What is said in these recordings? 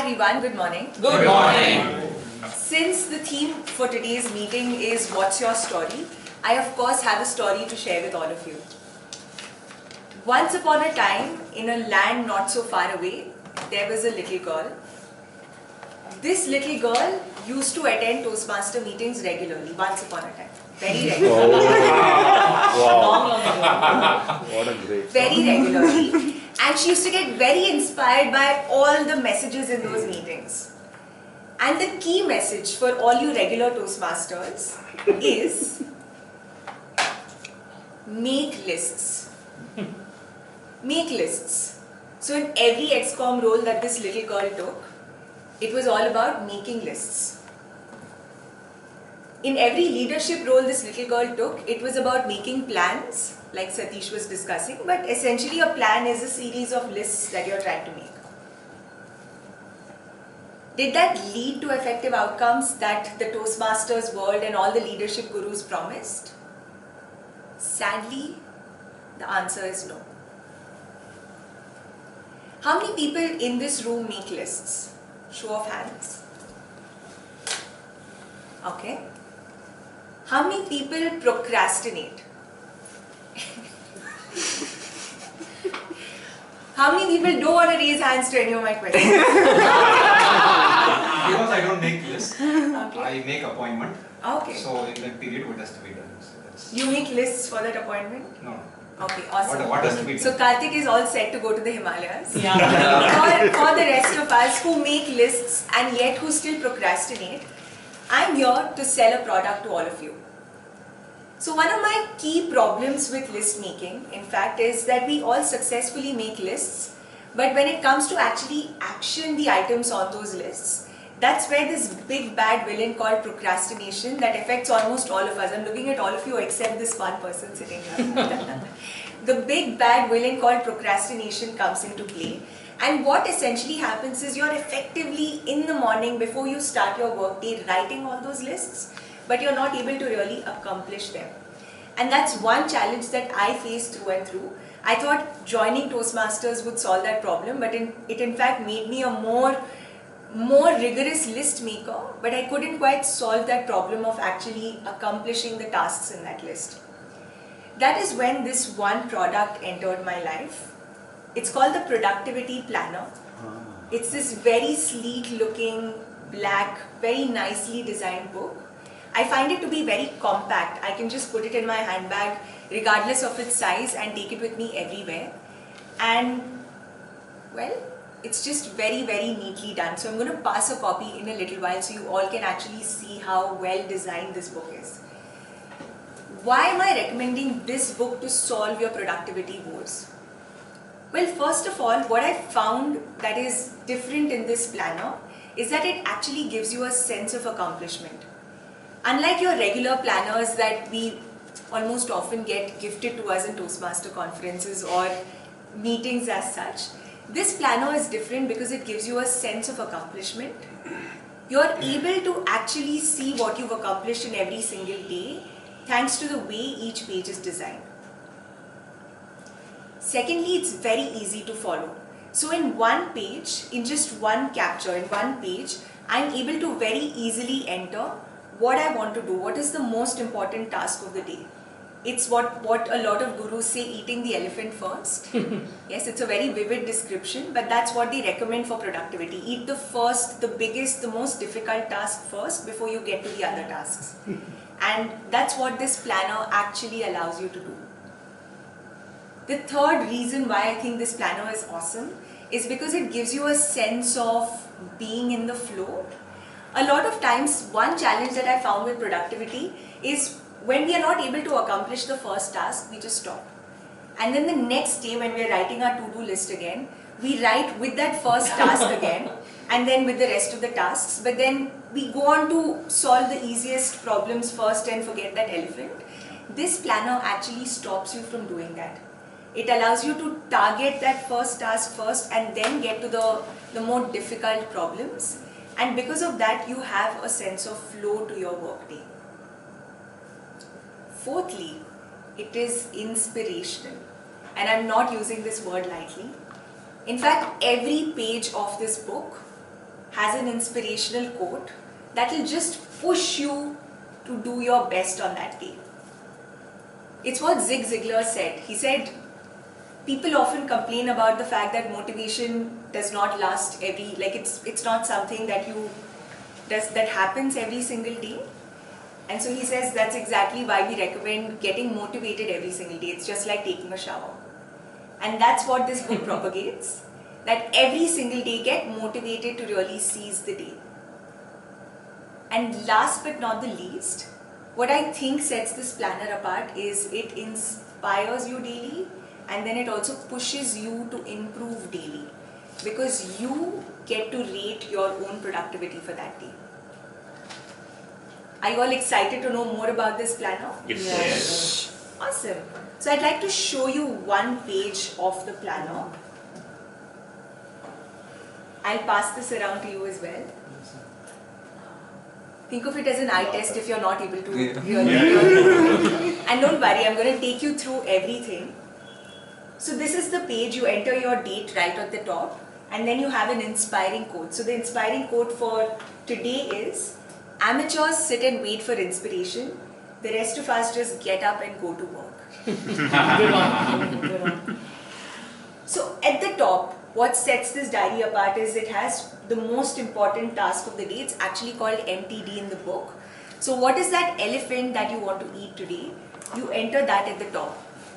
everyone, good morning. Good morning. Since the theme for today's meeting is What's Your Story, I of course have a story to share with all of you. Once upon a time, in a land not so far away, there was a little girl. This little girl used to attend Toastmaster meetings regularly, once upon a time. Very regularly. What a great Very regularly. And she used to get very inspired by all the messages in those meetings. And the key message for all you regular Toastmasters is make lists. Make lists. So in every XCOM role that this little girl took, it was all about making lists. In every leadership role this little girl took, it was about making plans, like Satish was discussing, but essentially a plan is a series of lists that you're trying to make. Did that lead to effective outcomes that the Toastmasters world and all the leadership gurus promised? Sadly, the answer is no. How many people in this room make lists? Show of hands. Okay. How many people procrastinate? How many people don't want to raise hands to any of my questions? Because I don't make lists, Okay. I make appointment. Okay. So in that period, what has to be done? So that's You make lists for that appointment? no. Okay, awesome. What has to be done? So Karthik is all set to go to the Himalayas. Yeah. For the rest of us who make lists and yet who still procrastinate, I'm here to sell a product to all of you. So one of my key problems with list making, in fact, is that we all successfully make lists, but when it comes to actually action the items on those lists, that's where this big bad villain called procrastination that affects almost all of us. I'm looking at all of you except this one person sitting here. The big bad villain called procrastination comes into play. And what essentially happens is you're effectively in the morning before you start your workday writing all those lists, but you're not able to really accomplish them. And that's one challenge that I face through and through. I thought joining Toastmasters would solve that problem, but it in fact made me a more rigorous list maker, but I couldn't quite solve that problem of actually accomplishing the tasks in that list. That is when this one product entered my life. It's called the Productivity Planner. It's this very sleek looking, black, very nicely designed book. I find it to be very compact. I can just put it in my handbag regardless of its size and take it with me everywhere. And well, it's just very, very neatly done. So I'm going to pass a copy in a little while so you all can actually see how well designed this book is. Why am I recommending this book to solve your productivity woes? Well, first of all, what I found that is different in this planner is that it actually gives you a sense of accomplishment. Unlike your regular planners that we almost often get gifted to us in Toastmaster conferences or meetings as such, this planner is different because it gives you a sense of accomplishment. You're able to actually see what you've accomplished in every single day thanks to the way each page is designed. Secondly, it's very easy to follow. So in one page, in just one capture, in one page, I'm able to very easily enter what I want to do, what is the most important task of the day. It's what a lot of gurus say, eating the elephant first. Yes, it's a very vivid description, but that's what they recommend for productivity. Eat the first, the biggest, the most difficult task first before you get to the other tasks. And that's what this planner actually allows you to do. The third reason why I think this planner is awesome is because it gives you a sense of being in the flow. A lot of times, one challenge that I found with productivity is when we are not able to accomplish the first task, we just stop. And then the next day when we are writing our to-do list again, we write with that first task again and then with the rest of the tasks. But then we go on to solve the easiest problems first and forget that elephant. This planner actually stops you from doing that. It allows you to target that first task first and then get to the more difficult problems. And because of that, you have a sense of flow to your workday. Fourthly, it is inspirational. And I'm not using this word lightly. In fact, every page of this book has an inspirational quote that will just push you to do your best on that day. It's what Zig Ziglar said. He said, people often complain about the fact that motivation does not last it's not something that that happens every single day. And so he says that's exactly why we recommend getting motivated every single day. It's just like taking a shower. And that's what this book propagates, that every single day get motivated to really seize the day. And last but not the least, what I think sets this planner apart is it inspires you daily, and then it also pushes you to improve daily, because you get to rate your own productivity for that day. Are you all excited to know more about this planner? Yes. Awesome. So I'd like to show you one page of the planner. I'll pass this around to you as well. Think of it as an eye test if you're not able to really. And don't worry, I'm going to take you through everything. So this is the page. You enter your date right at the top, and then you have an inspiring quote. So the inspiring quote for today is, amateurs sit and wait for inspiration. The rest of us just get up and go to work. So at the top, what sets this diary apart is it has the most important task of the day. It's actually called MTD in the book. So what is that elephant that you want to eat today? You enter that at the top.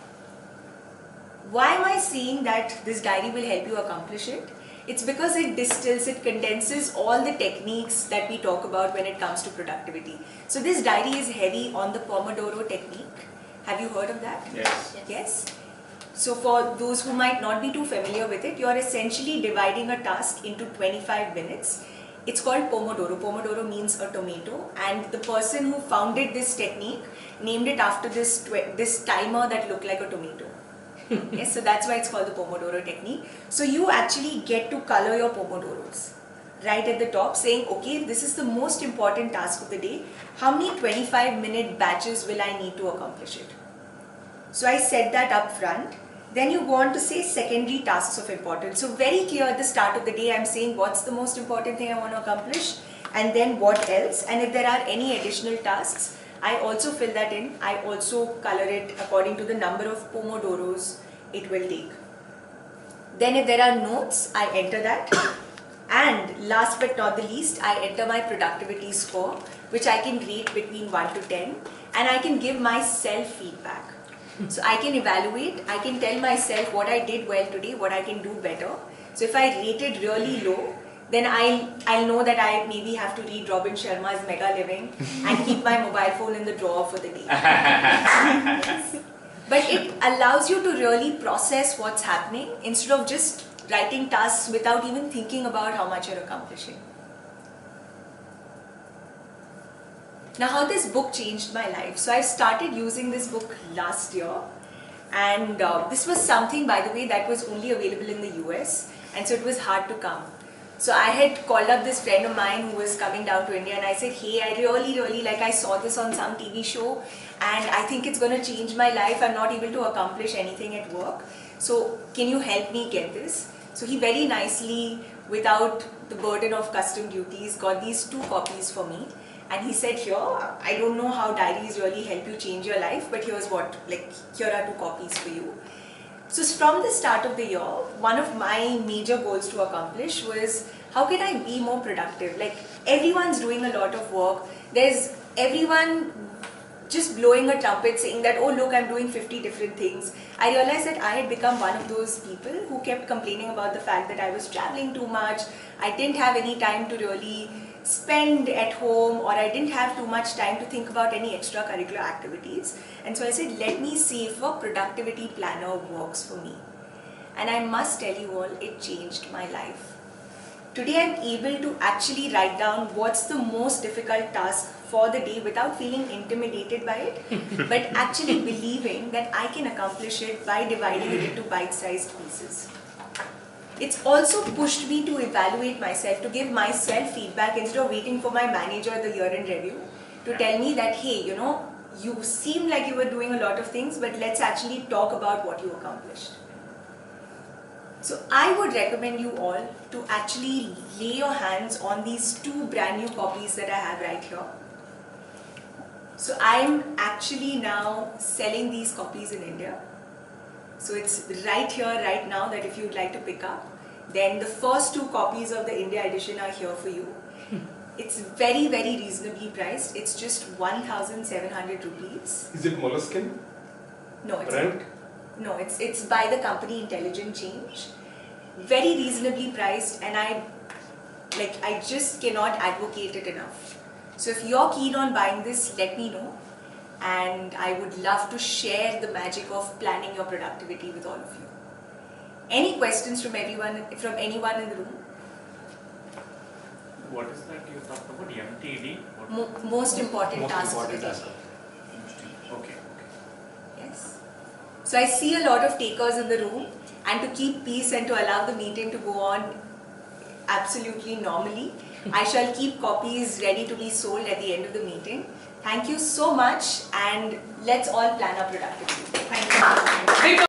Why am I saying that this diary will help you accomplish it? It's because it distills, it condenses all the techniques that we talk about when it comes to productivity. So this diary is heavy on the Pomodoro technique. Have you heard of that? Yes. Yes. So for those who might not be too familiar with it, you're essentially dividing a task into 25 minutes. It's called Pomodoro. Pomodoro means a tomato, and the person who founded this technique named it after this timer that looked like a tomato. Yes, so that's why it's called the Pomodoro technique. So you actually get to color your Pomodoros right at the top, saying, okay, this is the most important task of the day. How many 25-minute batches will I need to accomplish it? So I set that up front. Then you go on to say secondary tasks of importance. So very clear at the start of the day, I'm saying what's the most important thing I want to accomplish, and then what else. And if there are any additional tasks, I also fill that in. I also color it according to the number of Pomodoros it will take. Then if there are notes, I enter that. And last but not the least, I enter my productivity score, which I can rate between 1 to 10. And I can give myself feedback. So I can evaluate, I can tell myself what I did well today, what I can do better. So if I rated really low, then I'll know that I maybe have to read Robin Sharma's Mega Living and keep my mobile phone in the drawer for the day. But it allows you to really process what's happening instead of just writing tasks without even thinking about how much you're accomplishing. Now, how this book changed my life. So I started using this book last year, and this was something, by the way, that was only available in the US, and so it was hard to come. So I had called up this friend of mine who was coming down to India, and I said, hey, I really I saw this on some TV show, and I think it's going to change my life. I'm not able to accomplish anything at work. So can you help me get this? So he very nicely, without the burden of custom duties, got these 2 copies for me. And he said, here, I don't know how diaries really help you change your life, but here's what, here are 2 copies for you. So from the start of the year, one of my major goals to accomplish was, how can I be more productive? Everyone's doing a lot of work. There's everyone just blowing a trumpet saying that, oh look, I'm doing 50 different things. I realized that I had become one of those people who kept complaining about the fact that I was traveling too much. I didn't have any time to really spend at home, or I didn't have too much time to think about any extracurricular activities. And so I said, let me see if a productivity planner works for me. And I must tell you all, it changed my life. Today I'm able to actually write down what's the most difficult task for the day without feeling intimidated by it, but actually believing that I can accomplish it by dividing it into bite-sized pieces. It's also pushed me to evaluate myself, to give myself feedback instead of waiting for my manager at the year-end review to tell me that, hey, you seem like you were doing a lot of things, but let's actually talk about what you accomplished. So I would recommend you all to actually lay your hands on these 2 brand new copies that I have right here. So I'm actually now selling these copies in India. So it's right here, right now, that if you'd like to pick up, then the first 2 copies of the India edition are here for you. It's very, very reasonably priced. It's just 1,700 rupees. Is it Moleskine? No, it's Brand? no, it's by the company Intelligent Change. Very reasonably priced, and I just cannot advocate it enough. So if you're keen on buying this, let me know. And I would love to share the magic of planning your productivity with all of you. Any questions from anyone in the room? What is that you talked about? MTD? Most important Most task important of the day. task. Okay. Yes. So I see a lot of takers in the room, and to keep peace and to allow the meeting to go on absolutely normally, I shall keep copies ready to be sold at the end of the meeting. Thank you so much, and let's all plan our productivity. Thank you.